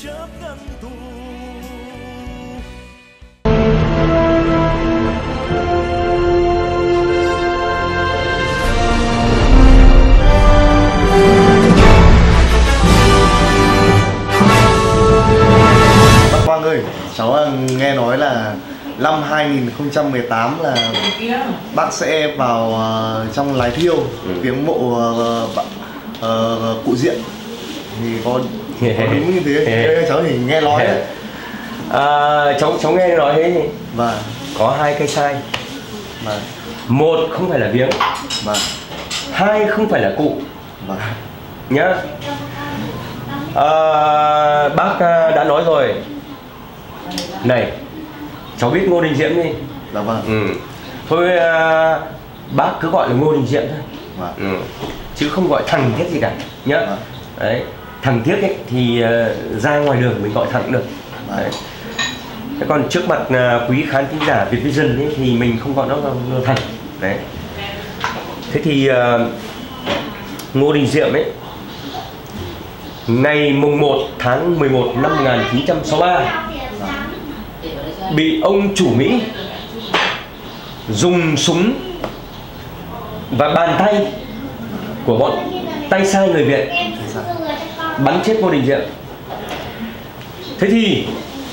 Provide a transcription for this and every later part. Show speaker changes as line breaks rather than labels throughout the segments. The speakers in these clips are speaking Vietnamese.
chấp ngăn thù.
Bác Quang ơi, cháu nghe nói là năm 2018 là bác sẽ vào trong Lái Thiêu viếng mộ cụ Diện, thì có đúng như thế? Cháu thì nghe nói đấy.
Cháu nghe nói thế thì
Vâng.
có hai cái sai.
Vâng.
Một không phải là viếng,
Vâng.
hai không phải là cụ
Vâng.
nhá. Bác đã nói rồi này, cháu biết Ngô Đình Diệm đi.
Dạ vâng.
Thôi bác cứ gọi là Ngô Đình Diệm thôi.
Vâng.
Chứ không gọi thằng Thiết gì cả nhá.
Vâng.
Đấy, thằng Thiết ấy thì ra ngoài đường mình gọi thẳng được.
Vâng.
Đấy. Thế còn trước mặt quý khán thính giả Việt Vision ấy thì mình không gọi nó là thằng. Đấy. Thế thì Ngô Đình Diệm ấy, ngày mùng 1 tháng 11 năm 1963 bị ông chủ Mỹ dùng súng và bàn tay của bọn tay sai người Việt bắn chết Ngô Đình Diệm. Thế thì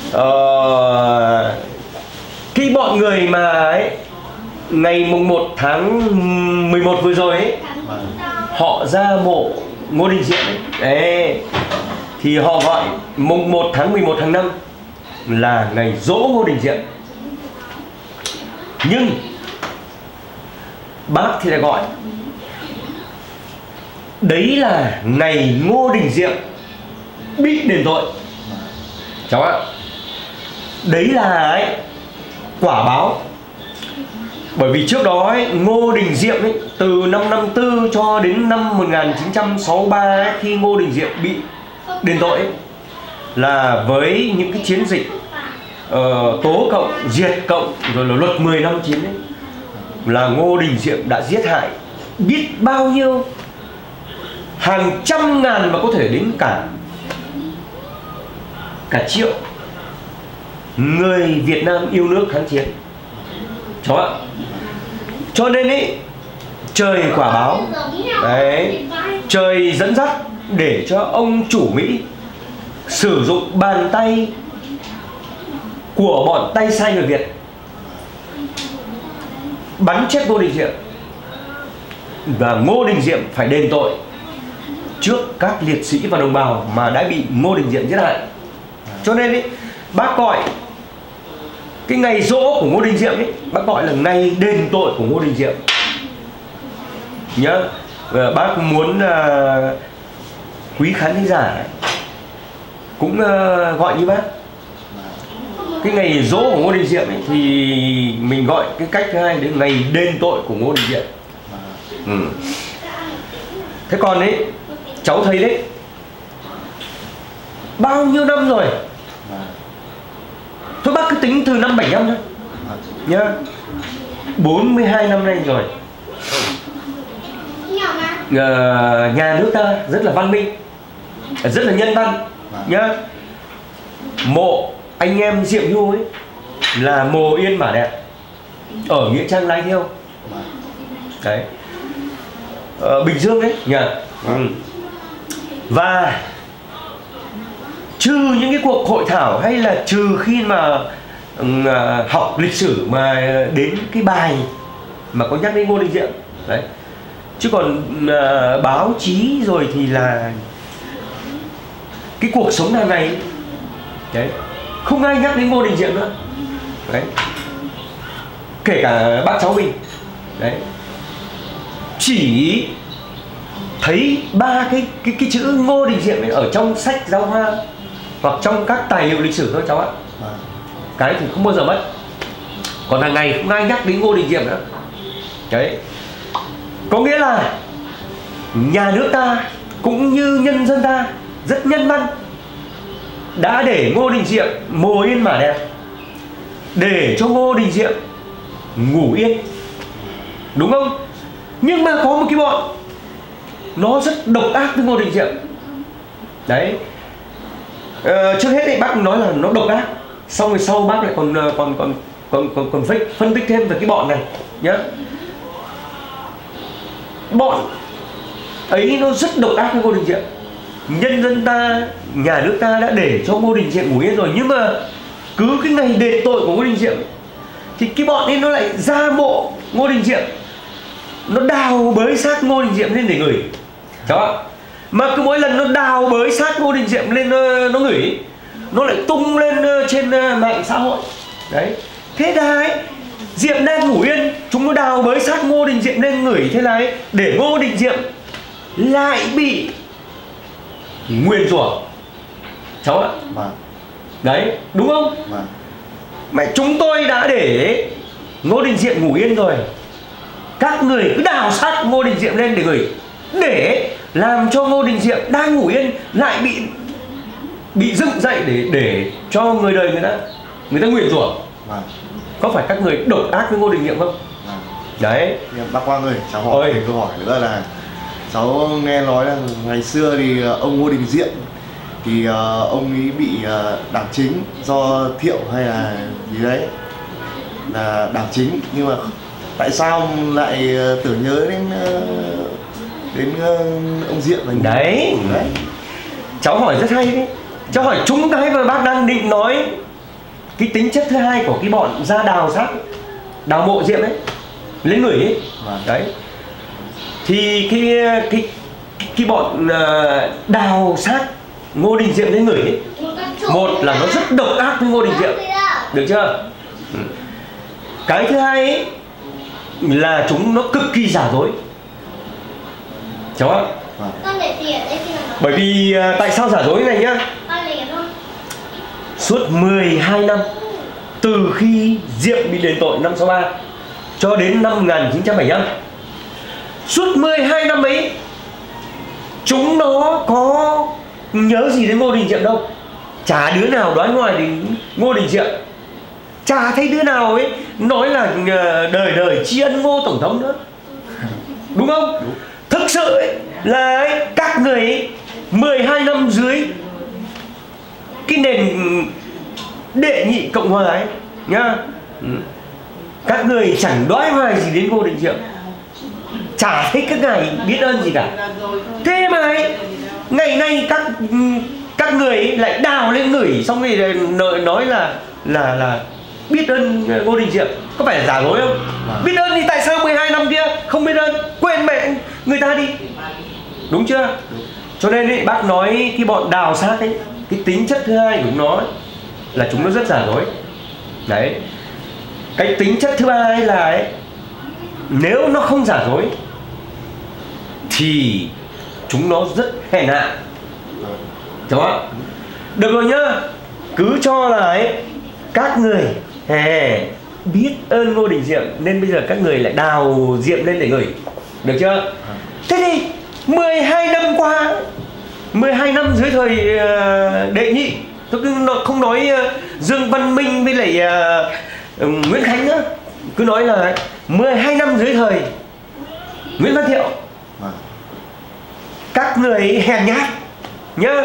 cái bọn người mà ấy, ngày mùng 1 tháng 11 vừa rồi ấy, họ ra mộ Ngô Đình Diệm ấy, thì họ gọi mùng 1 tháng 11 hàng năm là ngày giỗ Ngô Đình Diệm. Nhưng bác thì lại gọi đấy là ngày Ngô Đình Diệm bị đền tội. Cháu ạ, đấy là ấy, quả báo. Bởi vì trước đó ấy, Ngô Đình Diệm ấy, từ năm 54 cho đến năm 1963 ấy, khi Ngô Đình Diệm bị đền tội ấy, là với những cái chiến dịch tố cộng, diệt cộng, rồi là luật 10 năm 9 ấy, là Ngô Đình Diệm đã giết hại biết bao nhiêu, hàng trăm ngàn và có thể đến cả triệu người Việt Nam yêu nước kháng chiến. Cháu ạ, cho nên ấy, trời quả báo đấy, trời dẫn dắt để cho ông chủ Mỹ sử dụng bàn tay của bọn tay sai người Việt bắn chết Ngô Đình Diệm, và Ngô Đình Diệm phải đền tội trước các liệt sĩ và đồng bào mà đã bị Ngô Đình Diệm giết hại. Cho nên ấy, bác gọi cái ngày giỗ của Ngô Đình Diệm ấy, bác gọi là ngày đền tội của Ngô Đình Diệm nhá. Và bác muốn quý khán thính giả cũng gọi như bác. Cái ngày giỗ của Ngô Đình Diệm ấy, thì mình gọi cái cách thứ hai đến ngày đền tội của Ngô Đình Diệm. Thế còn ấy, cháu thấy đấy, bao nhiêu năm rồi, thôi bác cứ tính từ năm 75 thôi nhá, 42 năm nay rồi. Nhà nước ta rất là văn minh, rất là nhân văn nhá. Mộ anh em Diệm Nhu ấy là mồ yên mả đẹp ở nghĩa trang Lái Thiêu đấy, Bình Dương đấy nhỉ. Và trừ những cái cuộc hội thảo hay là trừ khi mà học lịch sử mà đến cái bài mà có nhắc đến Ngô Đình Diệm đấy, chứ còn báo chí rồi thì là cái cuộc sống hàng ngày đấy, không ai nhắc đến Ngô Đình Diệm nữa đấy, kể cả bác cháu mình đấy, chỉ thấy ba cái chữ Ngô Đình Diệm ở trong sách giáo khoa hoặc trong các tài liệu lịch sử thôi cháu ạ. Cái thì không bao giờ mất, còn hàng ngày không ai nhắc đến Ngô Đình Diệm nữa đấy. Có nghĩa là nhà nước ta cũng như nhân dân ta rất nhân văn, đã để Ngô Đình Diệm mồ yên mả đẹp, để cho Ngô Đình Diệm ngủ yên, đúng không? Nhưng mà có một cái bọn nó rất độc ác với Ngô Đình Diệm đấy, Trước hết thì bác nói là nó độc ác, xong rồi sau bác lại còn phân tích thêm về cái bọn này nhá. Bọn ấy nó rất độc ác với Ngô Đình Diệm. Nhân dân ta, nhà nước ta đã để cho Ngô Đình Diệm ngủ yên rồi, nhưng mà cứ cái ngày đền tội của Ngô Đình Diệm thì cái bọn ấy nó lại ra mộ Ngô Đình Diệm, nó đào bới xác Ngô Đình Diệm lên để ngửi. Đó. Mà cứ mỗi lần nó đào bới xác Ngô Đình Diệm lên nó ngửi, nó lại tung lên trên mạng xã hội. Đấy. Thế là ấy, Diệm đang ngủ yên, chúng nó đào bới xác Ngô Đình Diệm lên ngửi, thế là ấy, để Ngô Đình Diệm lại bị nguyền rủa. Cháu ạ. Đấy, đúng không? Mẹ chúng tôi đã để Ngô Đình Diệm ngủ yên rồi, các người cứ đào xác Ngô Đình Diệm lên để gửi, để làm cho Ngô Đình Diệm đang ngủ yên lại bị dựng dậy để cho người đời người ta nguyền rủa. Có phải các người độc ác với Ngô Đình Diệm không? Đấy.
Bác Quang ơi, cháu hỏi câu hỏi nữa là cháu nghe nói là ngày xưa thì ông Ngô Đình Diệm thì ông ấy bị đảo chính do Thiệu hay là gì đấy, là đảo chính, nhưng mà tại sao lại tưởng nhớ đến ông Diệm mình
đấy. Cháu hỏi rất hay đấy. Cháu hỏi trúng cái mà bác đang định nói cái tính chất thứ hai của cái bọn ra đào xác, đào mộ Diệm ấy lên người ấy. Đấy. Thì cái bọn đào xác Ngô Đình Diệm lên người ấy, một là nó rất độc ác với Ngô Đình Diệm, được chưa? Cái thứ hai ấy, là chúng nó cực kỳ giả dối. Cháu ạ. Bởi vì tại sao giả dối này nhá? Suốt 12 năm từ khi Diệm bị đền tội năm 63 cho đến năm 1975, suốt 12 năm ấy chúng nó có nhớ gì đến Ngô Đình Diệm đâu. Chả đứa nào đoán ngoài đến Ngô Đình Diệm. Chả thấy đứa nào ấy nói là đời đời tri ân Ngô Tổng thống nữa. Đúng không? Đúng. Thực sự ấy, là ấy, các người ấy, 12 năm dưới cái nền đệ nhị Cộng Hòa ấy nhá, các người chẳng đoái hoài gì đến Ngô Đình Diệm, chả thấy các ngài biết ơn gì cả. Thế mà ấy, ngày nay các người ấy lại đào lên ngửi, xong rồi nói là biết ơn Ngô Đình Diệm. Có phải là giả dối không? Biết ơn thì tại sao 12 năm kia không biết ơn, quên mẹ người ta đi, đúng chưa? Cho nên ấy, bác nói cái bọn đào xác ấy, cái tính chất thứ hai của nó ấy, là chúng nó rất giả dối. Đấy. Cái tính chất thứ ba ấy là ấy, nếu nó không giả dối thì chúng nó rất hèn hạ. Đúng không? Được rồi nhá. Cứ cho là ấy, các người biết ơn Ngô Đình Diệm nên bây giờ các người lại đào Diệm lên để gửi. Được chưa? Thế thì 12 năm qua, 12 năm dưới thời đệ nhị, tôi không nói Dương Văn Minh với lại Nguyễn Khánh nữa, cứ nói là 12 năm dưới thời Nguyễn Văn Thiệu, các người hèn nhát nhá,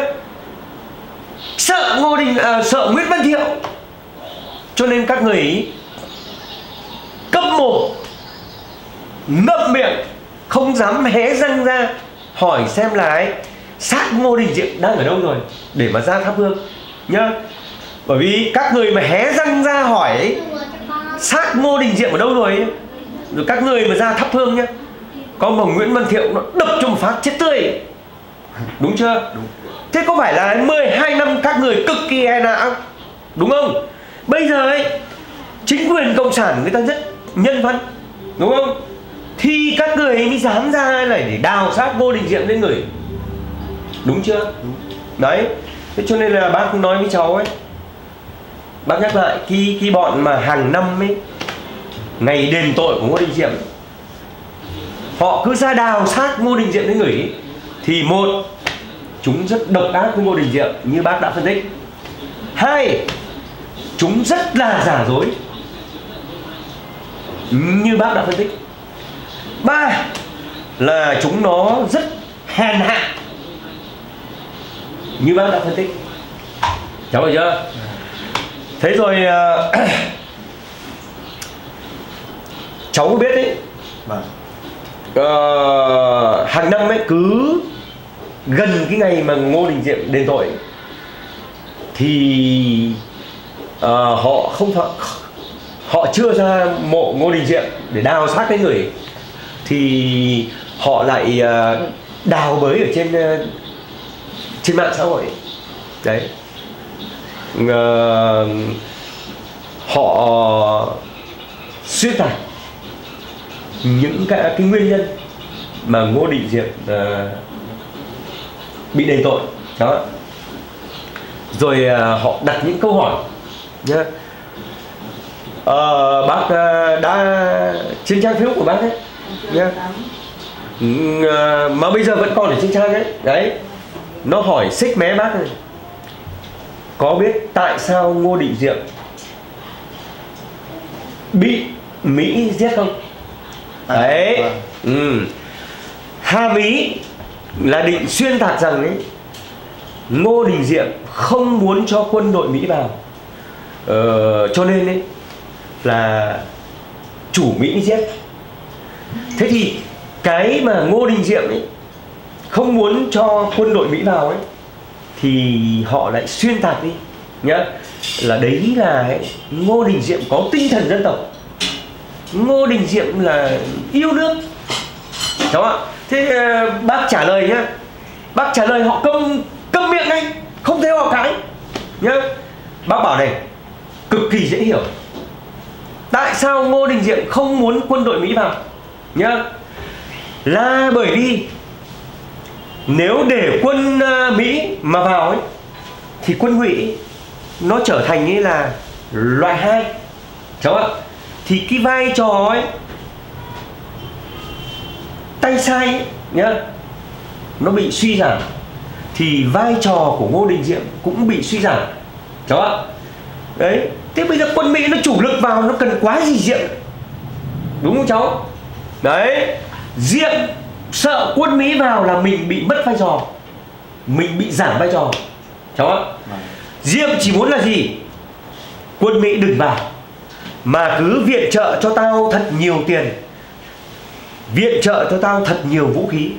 sợ sợ Nguyễn Văn Thiệu, cho nên các người câm mồm ngậm miệng, không dám hé răng ra hỏi xem là ấy, xác Ngô Đình Diệm đang ở đâu rồi để mà ra thắp hương nhá. Bởi vì các người mà hé răng ra hỏi ấy, xác Ngô Đình Diệm ở đâu rồi ấy, rồi các người mà ra thắp hương nhá, có mà Nguyễn Văn Thiệu nó đập cho một phát chết tươi. Đúng chưa? Đúng. Thế có phải là 12 năm các người cực kỳ hèn hạ không? Đúng không? Bây giờ ấy, chính quyền cộng sản người ta rất nhân văn, đúng không? Thì các người mới dám ra lại để đào xác Ngô Đình Diệm lên người. Đúng chưa? Đúng. Đấy. Thế cho nên là bác nói với cháu ấy, bác nhắc lại cái bọn mà hàng năm ấy, ngày đền tội của Ngô Đình Diệm, họ cứ ra đào xác Ngô Đình Diệm lên người ấy, thì một, chúng rất độc ác với Ngô Đình Diệm như bác đã phân tích. Hai, chúng rất là giả dối như bác đã phân tích. Ba là chúng nó rất hèn hạ như bác đã phân tích. cháu hiểu chưa? Thế rồi cháu biết đấy, hàng năm ấy cứ gần cái ngày mà Ngô Đình Diệm đền tội thì họ không phải, họ chưa ra mộ Ngô Đình Diệm để đào xác cái người, thì họ lại đào bới ở trên mạng xã hội đấy. Họ xuyên tạc những cái nguyên nhân mà Ngô Đình Diệm bị đền tội đó. Rồi họ đặt những câu hỏi nhá. Bác đã trên trang Facebook của bác ấy nhá, mà bây giờ vẫn còn ở trên trang ấy đấy, nó hỏi xích mé bác này: có biết tại sao Ngô Đình Diệm bị Mỹ giết không? Đấy. Hàm ý là định xuyên tạc rằng ấy, Ngô Đình Diệm không muốn cho quân đội Mỹ vào, cho nên ấy là chủ Mỹ giết. Thế thì cái mà Ngô Đình Diệm ấy không muốn cho quân đội Mỹ vào ấy, thì họ lại xuyên tạc đi nhá, là đấy là ấy, Ngô Đình Diệm có tinh thần dân tộc, Ngô Đình Diệm là yêu nước, đúng không ạ? Thế bác trả lời nhá, bác trả lời họ câm miệng ngay, không theo họ cái nhá. Bác bảo này cực kỳ dễ hiểu, tại sao Ngô Đình Diệm không muốn quân đội Mỹ vào nhá, là bởi vì nếu để quân Mỹ mà vào ấy, thì quân Ngụy nó trở thành như là loại 2, đúng không ạ? Thì cái vai trò ấy, tay sai ấy, nhá, nó bị suy giảm, thì vai trò của Ngô Đình Diệm cũng bị suy giảm, đúng không ạ? Đấy, thế bây giờ quân Mỹ nó chủ lực vào, nó cần quá gì Diệm, đúng không cháu? Đấy, Diệm sợ quân Mỹ vào là mình bị mất vai trò, mình bị giảm vai trò, cháu ạ. Diệm chỉ muốn là gì? Quân Mỹ đừng vào, mà cứ viện trợ cho tao thật nhiều tiền, viện trợ cho tao thật nhiều vũ khí.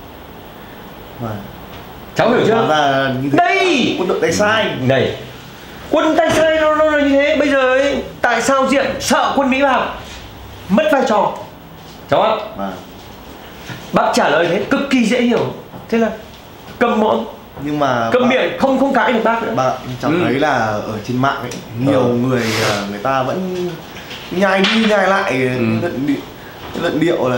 Cháu hiểu chưa? Đây
quân đội tay sai
này, quân tay sai nó là như thế. Bây giờ ấy, tại sao Diệm sợ quân Mỹ vào, mất vai trò, cháu ạ? Bác trả lời thế cực kỳ dễ hiểu, thế là câm mõm,
nhưng mà
câm miệng, không cãi được bác nữa.
Cháu thấy là ở trên mạng ấy, nhiều người ta vẫn nhai đi nhai lại luận điệu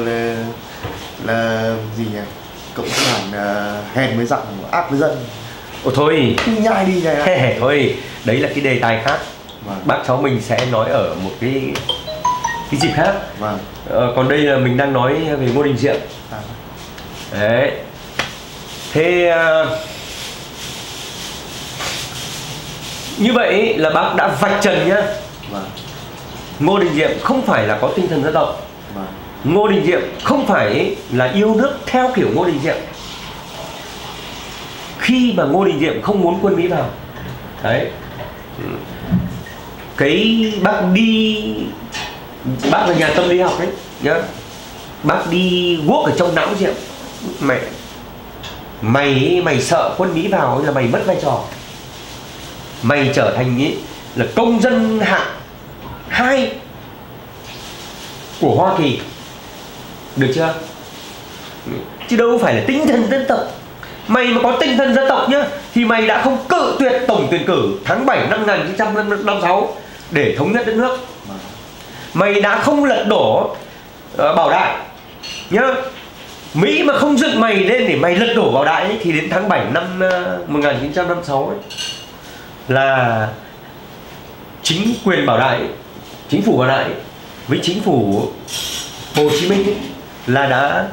là gì nhỉ, cộng sản hèn với giặc, ác với dân.
Thôi
nhai đi nhai lại.
Thôi đấy là cái đề tài khác, bác cháu mình sẽ nói ở một cái dịp khác. Còn đây là mình đang nói về Ngô Đình Diệm. Đấy. Thế như vậy là bác đã vạch trần nhá. Ngô Đình Diệm không phải là có tinh thần dân tộc. Ngô Đình Diệm không phải là yêu nước theo kiểu Ngô Đình Diệm. Khi mà Ngô Đình Diệm không muốn quân Mỹ vào, đấy, cái bác là nhà tâm lý học đấy nhá, bác đi guốc ở trong não Diệm: mày sợ quân Mỹ vào là mày mất vai trò, mày trở thành ý là công dân hạng 2 của Hoa Kỳ, được chưa? Chứ đâu phải là tinh thần dân tộc. Mày mà có tinh thần dân tộc nhá, thì mày đã không cự tuyệt tổng tuyển cử tháng 7 năm 1956 để thống nhất đất nước. Mày đã không lật đổ Bảo Đại nhá. Mỹ mà không dựng mày lên để mày lật đổ Bảo Đại ấy, thì đến tháng 7 năm 1956 ấy, là chính quyền Bảo Đại, chính phủ Bảo Đại ấy, với chính phủ Hồ Chí Minh ấy, là đã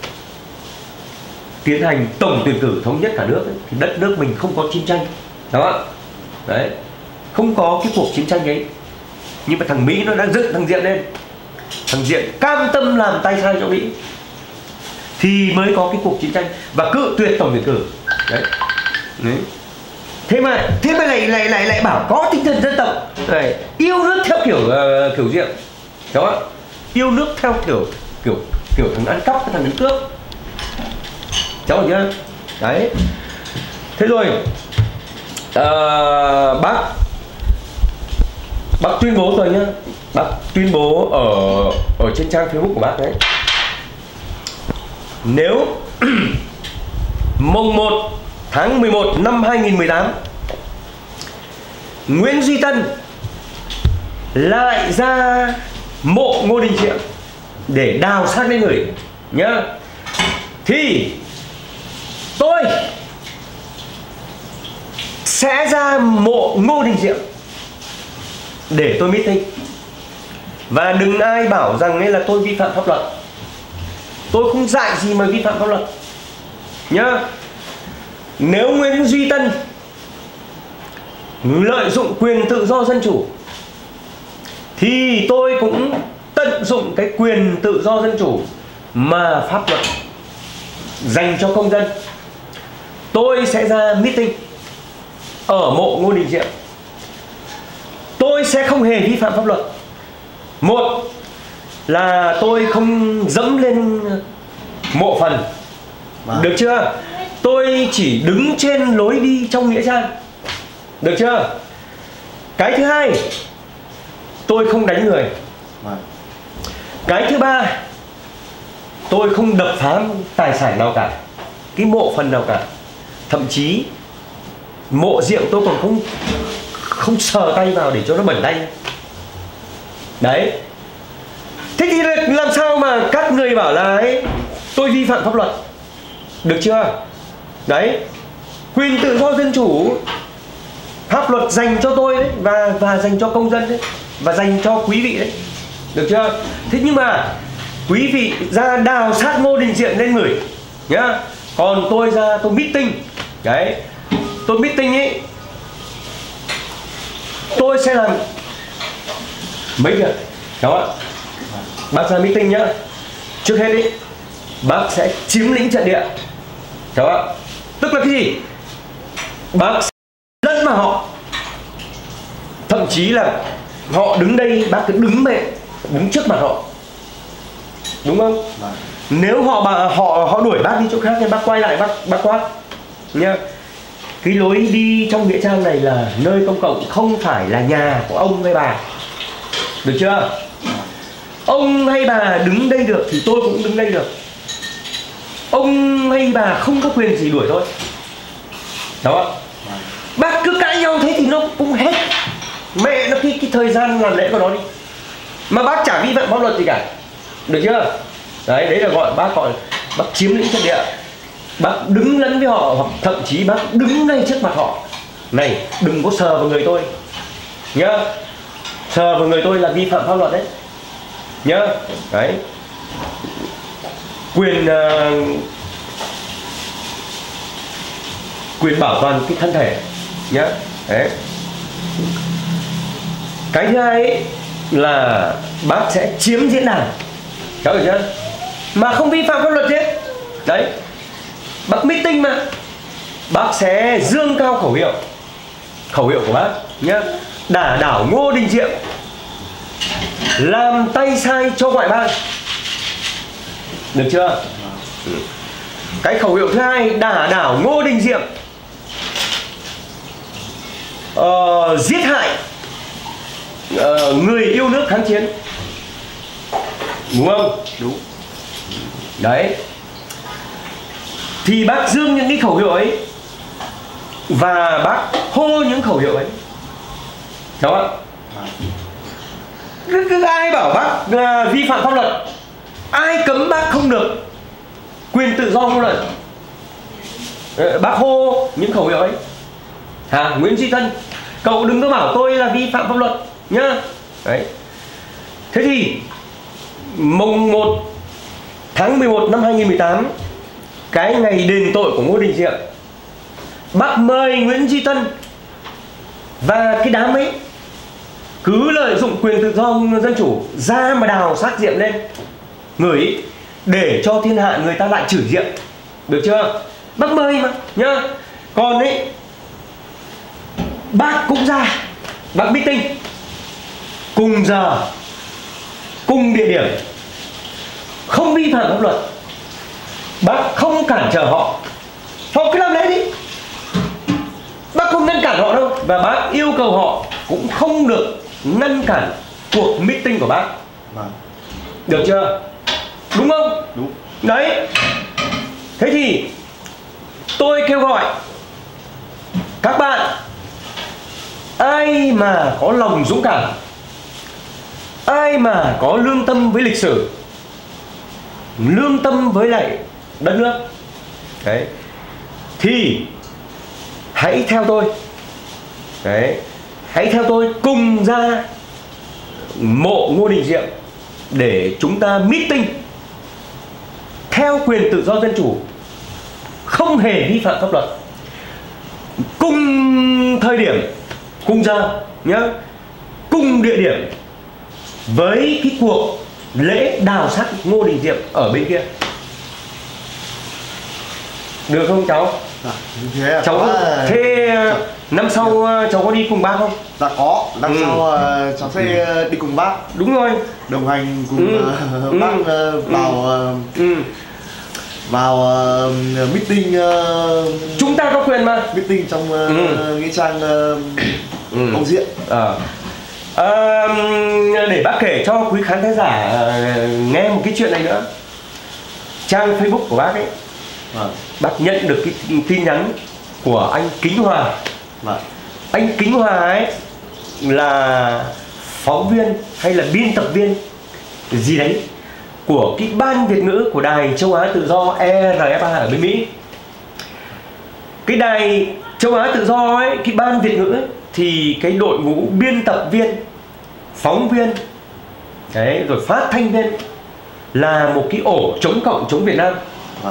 tiến hành tổng tuyển cử thống nhất cả nước ấy, thì đất nước mình không có chiến tranh, đó, đấy, không có cái cuộc chiến tranh ấy. Nhưng mà thằng Mỹ nó đã dựng thằng Diệm lên, thằng Diệm cam tâm làm tay sai cho Mỹ, thì mới có cái cuộc chiến tranh và cự tuyệt tổng tuyển cử đấy. Thế mà lại bảo có tinh thần dân tộc này, yêu nước theo kiểu Diệm đó, yêu nước theo kiểu thằng ăn cắp, thằng ăn cướp, cháu hiểu chưa? Đấy. Thế rồi bác tuyên bố rồi nhá, bác tuyên bố ở trên trang Facebook của bác đấy, nếu mùng 1 tháng 11 năm 2018 Nguyễn Duy Tân lại ra mộ Ngô Đình Diệm để đào xác lên người nhá, thì tôi sẽ ra mộ Ngô Đình Diệm để tôi meeting. Và đừng ai bảo rằng ấy là tôi vi phạm pháp luật, tôi không dạy gì mà vi phạm pháp luật nhá. Nếu Nguyễn Duy Tân lợi dụng quyền tự do dân chủ thì tôi cũng tận dụng cái quyền tự do dân chủ mà pháp luật dành cho công dân. Tôi sẽ ra meeting ở mộ Ngô Đình Diệm. Tôi sẽ không hề vi phạm pháp luật. Một là tôi không dẫm lên mộ phần, được chưa? Tôi chỉ đứng trên lối đi trong nghĩa trang, được chưa? Cái thứ hai, tôi không đánh người. Cái thứ ba, tôi không đập phá tài sản nào cả, cái mộ phần nào cả. Thậm chí mộ Diệm tôi còn không sờ tay vào để cho nó bẩn tay. Đấy. Thế thì làm sao mà các người bảo là ấy, tôi vi phạm pháp luật, được chưa? Đấy, quyền tự do dân chủ pháp luật dành cho tôi đấy, và dành cho công dân đấy, và dành cho quý vị đấy, được chưa? Thế nhưng mà quý vị ra đào xác Ngô Đình Diệm lên người nhá, còn tôi ra tôi meeting. Đấy, tôi meeting ấy, tôi sẽ làm mấy việc đó ạ. Bác ra meeting nhá, trước hết ấy bác sẽ chiếm lĩnh trận địa đó ạ. Tức là cái gì? Bác sẽ lẫn vào họ, thậm chí là họ đứng đây bác cứ đứng trước mặt họ, đúng không? Nếu họ đuổi bác đi chỗ khác thì bác quay lại bác quát nha. Cái lối đi trong nghĩa trang này là nơi công cộng, không phải là nhà của ông hay bà, được chưa? Ông hay bà đứng đây được thì tôi cũng đứng đây được. Ông hay bà không có quyền gì đuổi tôi đó. Bác cứ cãi nhau thế thì nó cũng hết mẹ nó cái thời gian làm lễ của nó đi, mà bác chả vi phạm pháp luật gì cả, được chưa? Đấy là gọi bác chiếm lĩnh trận địa. Bác đứng lẫn với họ, hoặc thậm chí bác đứng ngay trước mặt họ. Này, đừng có sờ vào người tôi nhá, sờ vào người tôi là vi phạm pháp luật đấy nhá. Đấy, quyền bảo toàn cái thân thể nhá. Đấy, cái thứ hai ấy là bác sẽ chiếm diễn đàn, cháu hiểu chưa? Mà không vi phạm pháp luật hết. Đấy, bác meeting mà bác sẽ dương cao khẩu hiệu của bác nhá: đả đảo Ngô Đình Diệm, làm tay sai cho ngoại bang, được chưa? Cái khẩu hiệu thứ hai: đả đảo Ngô Đình Diệm, giết hại người yêu nước kháng chiến, đúng không? Đúng. Đấy, thì bác dương những cái khẩu hiệu ấy và bác hô những khẩu hiệu ấy đó. Cứ ai bảo bác vi phạm pháp luật, ai cấm bác không được quyền tự do ngôn luận, bác hô những khẩu hiệu ấy. Nguyễn Duy Tân, cậu đừng có bảo tôi là vi phạm pháp luật nhá. Đấy, thế thì mùng 1 tháng 11 năm 2018, cái ngày đền tội của Ngô Đình Diệm, bác mời Nguyễn Duy Tân và cái đám ấy cứ lợi dụng quyền tự do dân chủ ra mà đào xác Diệm lên người để cho thiên hạ người ta lại chửi Diệm, được chưa? Bác mời mà nhá. Còn ấy bác cũng ra, bác meeting cùng giờ, cùng địa điểm, không vi phạm pháp luật, bác không cản trở họ cứ làm lễ đi, bác không ngăn cản họ đâu, và bác yêu cầu họ cũng không được ngăn cản cuộc meeting của bác. Được chưa? Đúng không?
Đúng.
Đấy. Thế thì tôi kêu gọi các bạn, ai mà có lòng dũng cảm, ai mà có lương tâm với lịch sử, lương tâm với lại đất nước, đấy, thì hãy theo tôi. Đấy, hãy theo tôi cùng ra mộ Ngô Đình Diệm để chúng ta meeting theo quyền tự do dân chủ, không hề vi phạm pháp luật, cùng thời điểm, cùng giờ nhá, cùng địa điểm, với cái cuộc lễ đào xác Ngô Đình Diệm ở bên kia. Được không cháu?
Thế
cháu thế năm sau cháu có đi cùng bác không?
Dạ có, năm sau cháu sẽ đi cùng bác.
Đúng rồi,
đồng hành cùng bác vào meeting.
Chúng ta có quyền mà
meeting trong nghĩa trang Ông Diện.
Để bác kể cho quý khán thính giả nghe một cái chuyện này nữa. Trang Facebook của bác ấy, bác nhận được cái tin nhắn của anh Kính Hòa. Anh Kính Hòa ấy là phóng viên hay là biên tập viên gì đấy của cái ban Việt ngữ của Đài Châu Á Tự Do ERFA ở bên Mỹ. Cái Đài Châu Á Tự Do ấy, cái ban Việt ngữ ấy, thì cái đội ngũ biên tập viên, phóng viên đấy, rồi phát thanh viên là một cái ổ chống cộng, chống Việt Nam.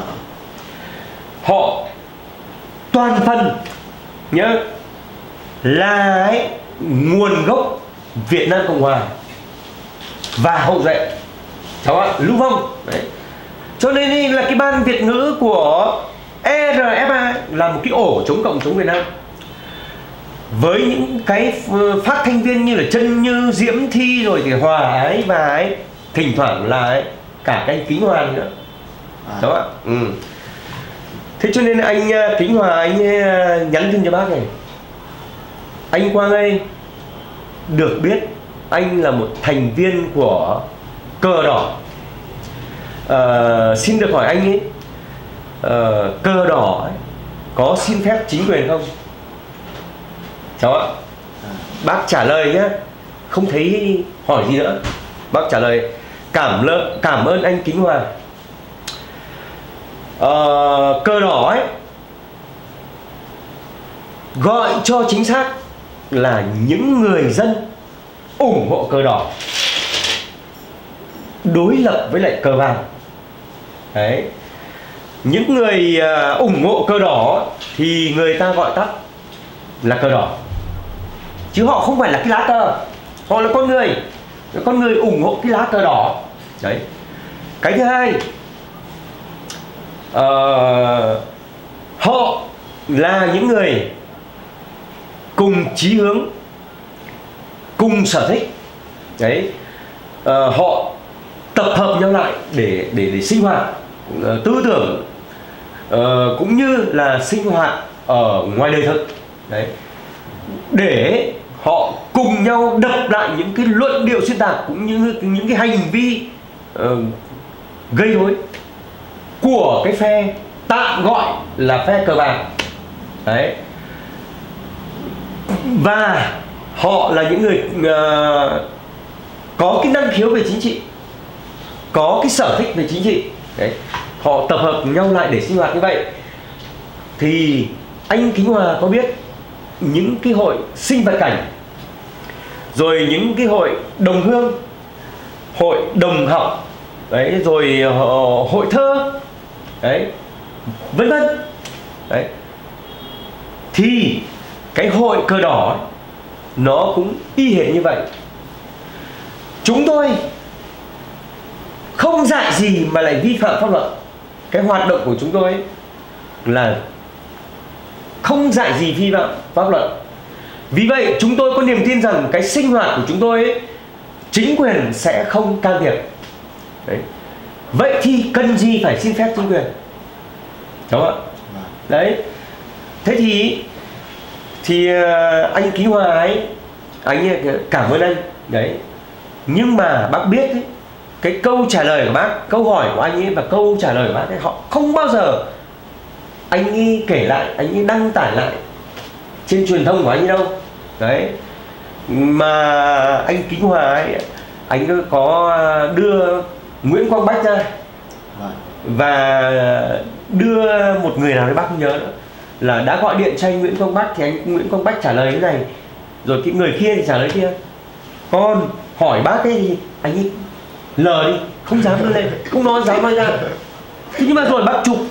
Họ toàn phần nhớ là ấy, nguồn gốc Việt Nam Cộng Hòa và hậu duệ cháu ạ, Lưu Vong đấy. Cho nên là cái ban Việt ngữ của ERFA là một cái ổ chống cộng, chống Việt Nam, với những cái phát thanh viên như là Trân Như, Diễm Thi, rồi thì Hòa ấy và ấy, thỉnh thoảng là ấy, cả cái anh Kính Hòa nữa. Đó ạ. Thế cho nên anh Kính Hòa anh nhắn tin cho bác này: anh Quang ơi, được biết anh là một thành viên của Cờ Đỏ. Xin được hỏi anh ấy, Cờ Đỏ ấy, có xin phép chính quyền không? Cháu ạ. Bác trả lời nhé, không thấy hỏi gì nữa. Bác trả lời: cảm ơn anh Kính Hòa. Cờ Đỏ ấy, gọi cho chính xác là những người dân ủng hộ Cờ Đỏ đối lập với lại Cờ Vàng. Đấy, những người ủng hộ Cờ Đỏ thì người ta gọi tắt là Cờ Đỏ, chứ họ không phải là cái lá cờ, họ là con người ủng hộ cái lá cờ đỏ. Đấy. Cái thứ hai, họ là những người cùng chí hướng, cùng sở thích. Đấy. Họ tập hợp nhau lại để sinh hoạt tư tưởng, cũng như là sinh hoạt ở ngoài đời thực. Đấy. Để họ cùng nhau đập lại những cái luận điệu xuyên tạc, cũng như những cái hành vi gây rối của cái phe tạm gọi là phe Cờ Vàng. Đấy. Và họ là những người có cái năng khiếu về chính trị, có cái sở thích về chính trị. Đấy. Họ tập hợp nhau lại để sinh hoạt như vậy. Thì anh Kính Hòa có biết những cái hội sinh vật cảnh, rồi những cái hội đồng hương, hội đồng học, đấy, rồi hội thơ, đấy, vân vân. Đấy. Thì cái hội Cờ Đỏ ấy, nó cũng y hệt như vậy. Chúng tôi không dạy gì mà lại vi phạm pháp luật. Cái hoạt động của chúng tôi ấy là không dạy gì vi phạm pháp luật, Vì vậy chúng tôi có niềm tin rằng cái sinh hoạt của chúng tôi ấy, chính quyền sẽ không can thiệp. Đấy. Vậy thì cần gì phải xin phép chính quyền, đúng không ạ? Đấy. Thế thì anh Ký Hòa ấy, anh cảm ơn anh. Đấy. Nhưng mà bác biết ấy, cái câu trả lời của bác, câu hỏi của anh ấy và câu trả lời của bác ấy, họ không bao giờ anh ấy kể lại, anh ấy đăng tải lại trên truyền thông của anh ấy đâu. Đấy. Mà anh Ký Hòa ấy, anh có đưa Nguyễn Quang Bách ra và đưa một người nào đấy bác không nhớ nữa, là đã gọi điện cho anh Nguyễn Quang Bách, thì anh Nguyễn Quang Bách trả lời thế này, rồi cái người kia thì trả lời kia. Còn hỏi bác ấy thì anh ấy lờ đi, không dám đưa lên, không nói dám nói ra. Thế nhưng mà rồi bác chụp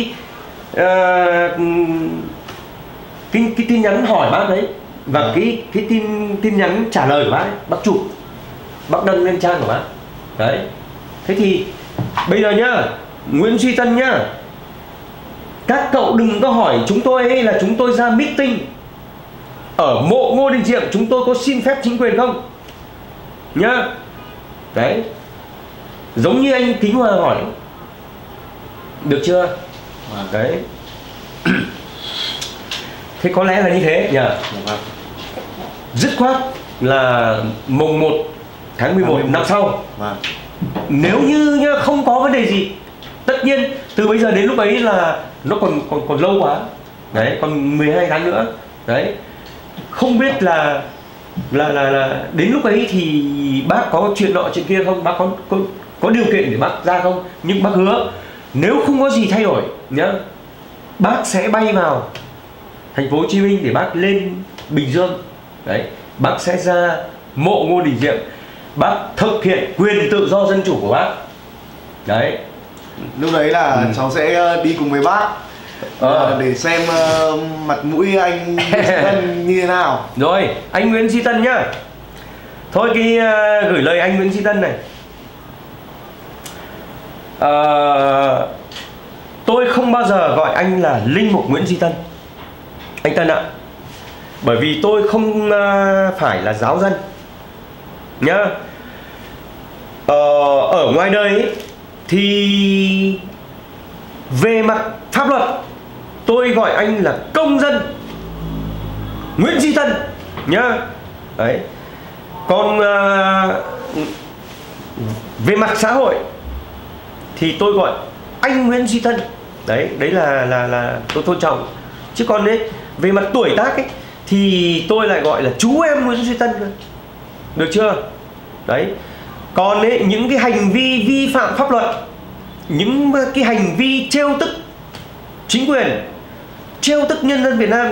cái tin nhắn hỏi bác đấy và cái tin nhắn trả lời của bác ấy, bác chụp, bác đăng lên trang của bác. Đấy. Thế thì bây giờ nhá, Nguyễn Duy Tân nhá, các cậu đừng có hỏi chúng tôi ấy là chúng tôi ra meeting ở mộ Ngô Đình Diệm chúng tôi có xin phép chính quyền không nhá. Đấy. Giống như anh Kính Hòa hỏi, được chưa? Đấy. Thế có lẽ là như thế nhỉ. Dứt khoát là mùng 1 tháng 11 năm sau, nếu như nhá, không có vấn đề gì, tất nhiên từ bây giờ đến lúc ấy là nó còn lâu quá. Đấy, còn 12 tháng nữa. Đấy. Không biết là đến lúc ấy thì bác có chuyện nọ chuyện kia không, bác có điều kiện để bác ra không, nhưng bác hứa nếu không có gì thay đổi nhá, bác sẽ bay vào thành phố Hồ Chí Minh để bác lên Bình Dương. Đấy, bác sẽ ra mộ Ngô Đình Diệm, bác thực hiện quyền tự do dân chủ của bác. Đấy.
Lúc đấy là cháu sẽ đi cùng với bác để xem mặt mũi anh Tân như thế nào.
Rồi, anh Nguyễn Duy Tân nhá. Thôi gửi lời anh Nguyễn Duy Tân này. Tôi không bao giờ gọi anh là Linh Mục Nguyễn Duy Tân, anh Tân ạ. Bởi vì tôi không phải là giáo dân nhá. Ở ngoài đời ấy, thì về mặt pháp luật tôi gọi anh là công dân Nguyễn Duy Tân nhá. Đấy. Còn về mặt xã hội thì tôi gọi anh Nguyễn Duy Tân. Đấy là tôi tôn trọng. Chứ còn đấy, về mặt tuổi tác ấy thì tôi lại gọi là chú em Nguyễn Duy Tân. Được chưa? Đấy. Còn ấy, những cái hành vi vi phạm pháp luật, những cái hành vi trêu tức chính quyền, trêu tức nhân dân Việt Nam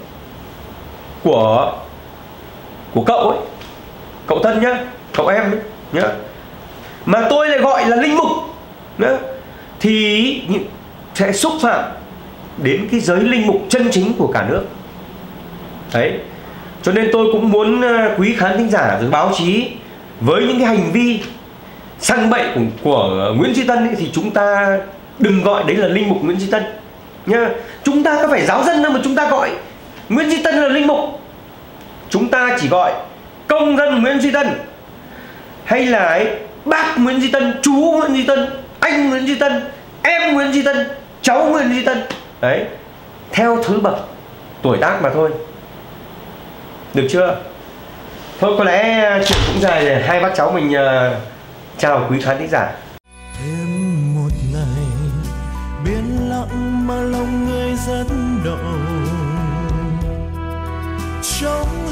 của cậu ấy, cậu Tân nhá, cậu em ấy, nhá, mà tôi lại gọi là linh mục nhá, thì sẽ xúc phạm đến cái giới linh mục chân chính của cả nước. Đấy. Cho nên tôi cũng muốn quý khán thính giả rồi báo chí, với những cái hành vi săn bậy của Nguyễn Duy Tân ấy, thì chúng ta đừng gọi đấy là linh mục Nguyễn Duy Tân nhá. Chúng ta có phải giáo dân đâu mà chúng ta gọi Nguyễn Duy Tân là linh mục. Chúng ta chỉ gọi công dân Nguyễn Duy Tân, hay là ấy, bác Nguyễn Duy Tân, chú Nguyễn Duy Tân, anh Nguyễn Duy Tân, em Nguyễn Duy Tân, cháu Nguyễn Duy Tân. Đấy, theo thứ bậc tuổi tác mà thôi. Được chưa? Thôi có lẽ chuyện cũng dài rồi, hai bác cháu mình chào quý khán thính giả.
Thêm một ngày biển lặng mà lòng người rất động trong